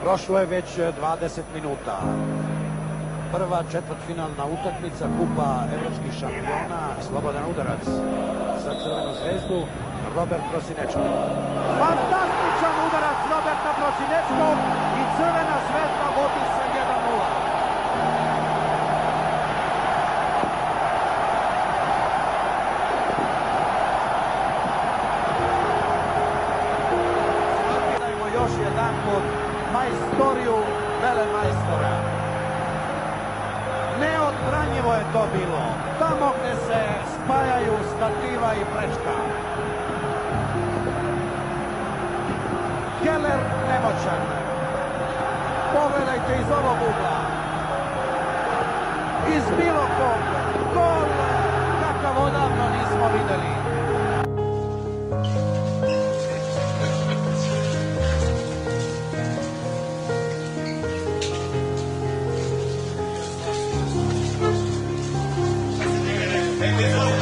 Prošlo je već 20 minuta. Prva četvrtfinalna utakmica Kupa evropskih šampiona, slobodan udarac za Crvenu zvezdu, Robert Prosinečko. Fantastičan udarac Roberta Prosinečkog i Crvena zvezda vodi se 1:0. Svatirajmo još jedan put majstoriju velemajstora. Neodbranjivo je to bilo, tamo gde se spajaju stativa i prečka. Keller nemoćan. Pogledajte iz ovog ugla. Iz bilo kog. Gol kakav odavno nismo videli. Hey,